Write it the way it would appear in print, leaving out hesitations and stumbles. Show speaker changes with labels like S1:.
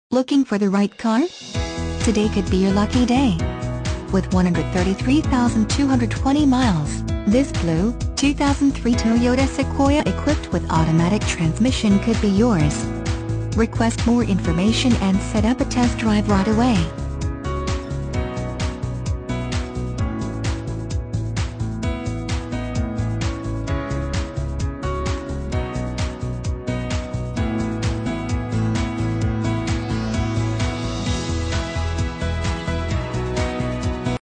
S1: Looking for the right car? Today could be your lucky day. With 133,220 miles, this blue, 2003 Toyota Sequoia equipped with automatic transmission could be yours. Request more information and set up a test drive right away.